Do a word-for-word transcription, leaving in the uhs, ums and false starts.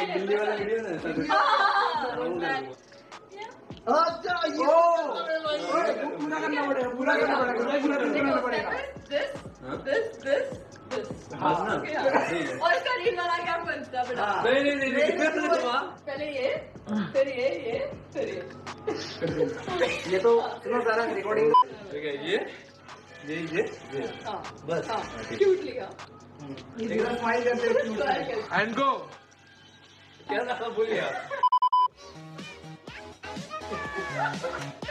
बिल्ली वाला वीडियो ना। अच्छा ये पूरा करना पड़ेगा, पूरा करना पड़ेगा, पूरा करना पड़ेगा। This, this, this, this. Okay, हाँ। और इसका रील वाला क्या बनता है बेटा? नहीं नहीं नहीं नहीं पहले ये, फिर ये, ये, फिर ये। ये तो इतना सारा रिकॉर्डिंग। ठीक है, ये ये ये ये हाँ, बस हाँ, cute लिखा। इधर स्माइल करते हैं। And go. क्या था बोलिए आप?